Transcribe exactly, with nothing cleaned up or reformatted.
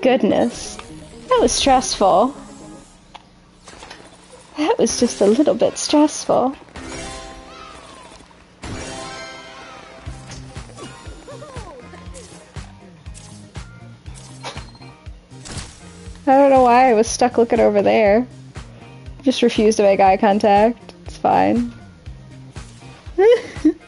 goodness. That was stressful. That was just a little bit stressful. I don't know why I was stuck looking over there. Just refused to make eye contact. It's fine.